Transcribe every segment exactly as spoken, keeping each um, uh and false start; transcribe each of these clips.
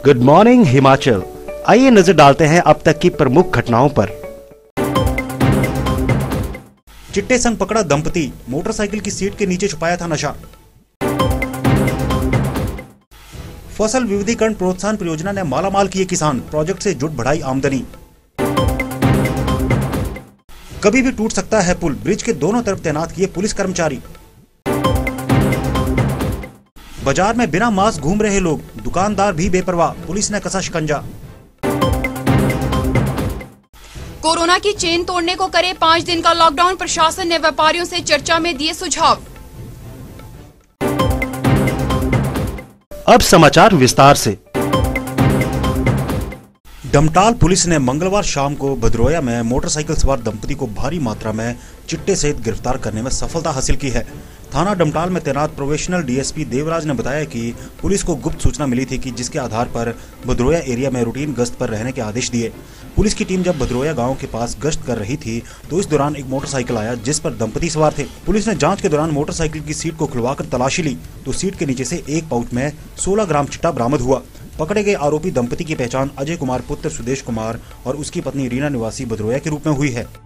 Good morning Himachal. आइए नजर डालते हैं अब तक की प्रमुख घटनाओं पर। चिट्टे संग पकड़ा दंपति, मोटरसाइकिल की सीट के नीचे छुपाया था नशा। फसल विविधीकरण प्रोत्साहन परियोजना ने मालामाल किए किसान, प्रोजेक्ट से जुट बढ़ाई आमदनी। कभी भी टूट सकता है पुल, ब्रिज के दोनों तरफ तैनात किए पुलिस कर्मचारी। बाजार में बिना मास्क घूम रहे लोग, दुकानदार भी बेपरवाह, पुलिस ने कसा शिकंजा। कोरोना की चेन तोड़ने को करे पाँच दिन का लॉकडाउन, प्रशासन ने व्यापारियों से चर्चा में दिए सुझाव। अब समाचार विस्तार से। डमटाल पुलिस ने मंगलवार शाम को भदरोया में मोटरसाइकिल सवार दंपति को भारी मात्रा में चिट्टे सहित गिरफ्तार करने में सफलता हासिल की है। थाना डमटाल में तैनात प्रोबेशनल डीएसपी देवराज ने बताया कि पुलिस को गुप्त सूचना मिली थी कि जिसके आधार पर भदरोया एरिया में रूटीन गश्त पर रहने के आदेश दिए। पुलिस की टीम जब भदरोया गांव के पास गश्त कर रही थी तो इस दौरान एक मोटरसाइकिल आया जिस पर दंपति सवार थे। पुलिस ने जांच के दौरान मोटरसाइकिल की सीट को खुलवाकर तलाशी ली तो सीट के नीचे से एक पाउच में सोलह ग्राम चिट्टा बरामद हुआ। पकड़े गए आरोपी दंपति की पहचान अजय कुमार पुत्र सुदेश कुमार और उसकी पत्नी रीना निवासी भदरोया के रूप में हुई है।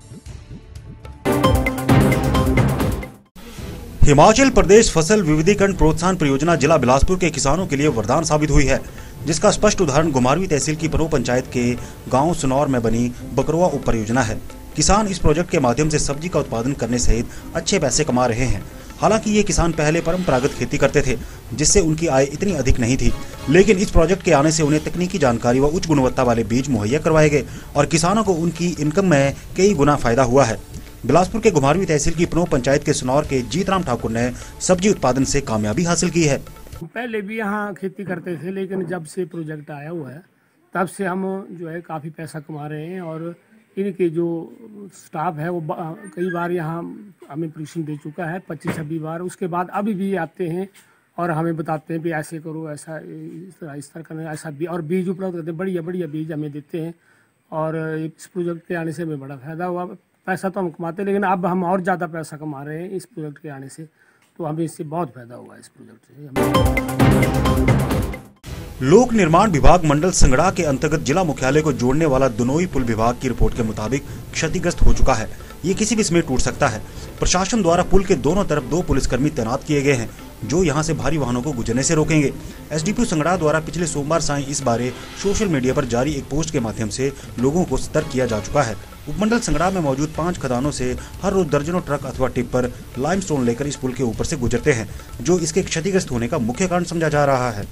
हिमाचल प्रदेश फसल विविधीकरण प्रोत्साहन परियोजना जिला बिलासपुर के किसानों के लिए वरदान साबित हुई है, जिसका स्पष्ट उदाहरण घुमारवीं तहसील की पनो पंचायत के गांव सुनौर में बनी बकरवा उप परियोजना है। किसान इस प्रोजेक्ट के माध्यम से सब्जी का उत्पादन करने सहित अच्छे पैसे कमा रहे हैं। हालांकि ये किसान पहले परंपरागत खेती करते थे जिससे उनकी आय इतनी अधिक नहीं थी, लेकिन इस प्रोजेक्ट के आने से उन्हें तकनीकी जानकारी व उच्च गुणवत्ता वाले बीज मुहैया करवाए गए और किसानों को उनकी इनकम में कई गुना फायदा हुआ है। बिलासपुर के घुमारवीं तहसील की पनो पंचायत के सुनौर के जीतराम ठाकुर ने सब्जी उत्पादन से कामयाबी हासिल की है। पहले भी यहाँ खेती करते थे, लेकिन जब से प्रोजेक्ट आया हुआ है तब से हम जो है काफ़ी पैसा कमा रहे हैं और इनके जो स्टाफ है वो कई बार यहाँ हमें प्रशिक्षण दे चुका है, पच्चीस छब्बीस बार। उसके बाद अभी भी आते हैं और हमें बताते हैं भी ऐसे करो, ऐसा इस तरह इस तरह करना, ऐसा भी और बीज उपलब्ध करते हैं, बढ़िया बढ़िया बीज हमें देते हैं और इस प्रोजेक्ट के आने से हमें बड़ा फायदा हुआ। पैसा तो हम कमाते लेकिन अब हम और ज़्यादा पैसा कमा रहे हैं इस प्रोजेक्ट के आने से, तो हमें इससे बहुत फायदा हुआ इस प्रोजेक्ट से। लोक निर्माण विभाग मंडल संगड़ा के अंतर्गत जिला मुख्यालय को जोड़ने वाला दुनोई पुल विभाग की रिपोर्ट के मुताबिक क्षतिग्रस्त हो चुका है। ये किसी भी समय टूट सकता है। प्रशासन द्वारा पुल के दोनों तरफ दो पुलिसकर्मी तैनात किए गए हैं जो यहां से भारी वाहनों को गुजरने से रोकेंगे। एसडीपीओ संगड़ा द्वारा पिछले सोमवार सायं इस बारे सोशल मीडिया पर जारी एक पोस्ट के माध्यम से लोगों को सतर्क किया जा चुका है। उपमंडल संगड़ा में मौजूद पांच खदानों से हर रोज दर्जनों ट्रक अथवा टिप्पर लाइमस्टोन लेकर इस पुल के ऊपर से गुजरते हैं, जो इसके क्षतिग्रस्त होने का मुख्य कारण समझा जा रहा है।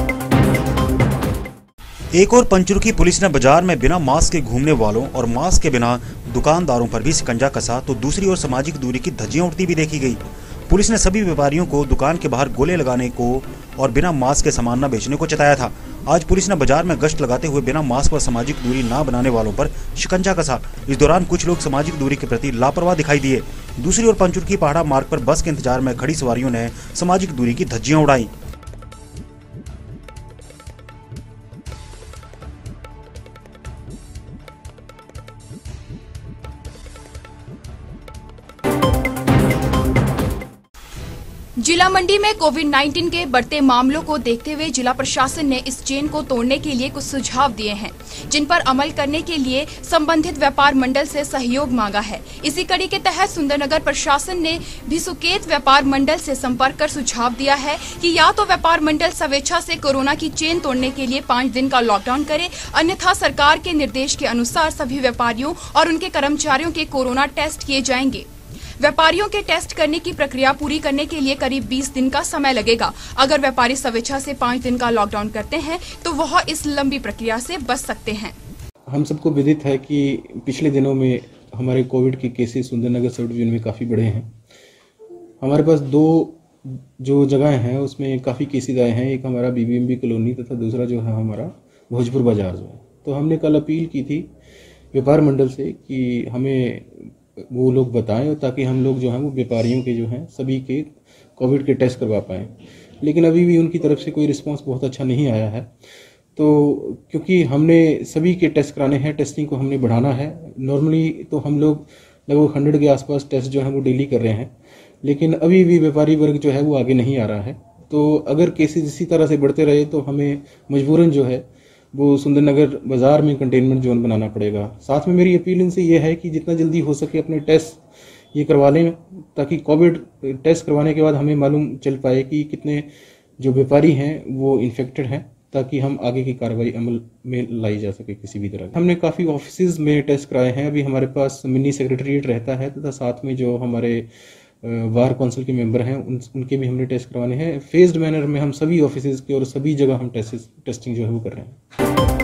एक और पंचरुखी पुलिस ने बाजार में बिना मास्क के घूमने वालों और मास्क के बिना दुकानदारों पर भी शिकंजा कसा तो दूसरी ओर सामाजिक दूरी की धज्जियां उड़ती भी देखी गई। पुलिस ने सभी व्यापारियों को दुकान के बाहर गोले लगाने को और बिना मास्क के सामान न बेचने को चेताया था। आज पुलिस ने बाजार में गश्त लगाते हुए बिना मास्क व सामाजिक दूरी न बनाने वालों पर शिकंजा कसा। इस दौरान कुछ लोग सामाजिक दूरी के प्रति लापरवाह दिखाई दिए। दूसरी ओर पंचरुखी पहाड़ा मार्ग पर बस के इंतजार में खड़ी सवारियों ने सामाजिक दूरी की धज्जियां उड़ाई। जिला मंडी में कोविड नाइन्टीन के बढ़ते मामलों को देखते हुए जिला प्रशासन ने इस चेन को तोड़ने के लिए कुछ सुझाव दिए हैं, जिन पर अमल करने के लिए संबंधित व्यापार मंडल से सहयोग मांगा है। इसी कड़ी के तहत सुंदरनगर प्रशासन ने भी सुकेत व्यापार मंडल से संपर्क कर सुझाव दिया है कि या तो व्यापार मंडल स्वेच्छा से कोरोना की चेन तोड़ने के लिए पाँच दिन का लॉकडाउन करे, अन्यथा सरकार के निर्देश के अनुसार सभी व्यापारियों और उनके कर्मचारियों के कोरोना टेस्ट किए जाएंगे। व्यापारियों के टेस्ट करने की प्रक्रिया पूरी करने के लिए करीब बीस दिन का समय लगेगा। अगर व्यापारी स्वेच्छा से पाँच दिन का लॉकडाउन करते हैं तो वह इस लंबी प्रक्रिया से बच सकते हैं। हम सबको विदित है कि पिछले दिनों में हमारे कोविड के केसेस सुंदरनगर सब डिवीजन में काफ़ी बढ़े हैं। हमारे पास दो जो जगह हैं उसमें काफ़ी केसेस आए हैं, एक हमारा बीबीएमबी कॉलोनी तथा दूसरा जो है हमारा भोजपुर बाजार जो है। तो हमने कल अपील की थी व्यापार मंडल से कि हमें वो लोग बताएं ताकि हम लोग जो हैं वो व्यापारियों के जो हैं सभी के कोविड के टेस्ट करवा पाएँ, लेकिन अभी भी उनकी तरफ से कोई रिस्पांस बहुत अच्छा नहीं आया है। तो क्योंकि हमने सभी के टेस्ट कराने हैं, टेस्टिंग को हमने बढ़ाना है। नॉर्मली तो हम लोग लगभग हंड्रेड के आसपास टेस्ट जो है वो डेली कर रहे हैं, लेकिन अभी भी व्यापारी वर्ग जो है वो आगे नहीं आ रहा है। तो अगर केसेस इसी तरह से बढ़ते रहे तो हमें मजबूरन जो है वो सुंदरनगर बाज़ार में कंटेनमेंट जोन बनाना पड़ेगा। साथ में मेरी अपील इनसे ये है कि जितना जल्दी हो सके अपने टेस्ट ये करवा लें, ताकि कोविड टेस्ट करवाने के बाद हमें मालूम चल पाए कि कितने जो व्यापारी हैं वो इन्फेक्टेड हैं, ताकि हम आगे की कार्रवाई अमल में लाई जा सके किसी भी तरह। हमने काफ़ी ऑफिसेज में टेस्ट कराए हैं। अभी हमारे पास मिनी सेक्रेटरीट रहता है तथा साथ में जो हमारे वार काउंसिल के मेंबर हैं उन उनके भी हमने टेस्ट करवाने हैं। फेज्ड मैनर में हम सभी ऑफिसेज के और सभी जगह हम टेस्ट टेस्टिंग जो है वो कर रहे हैं।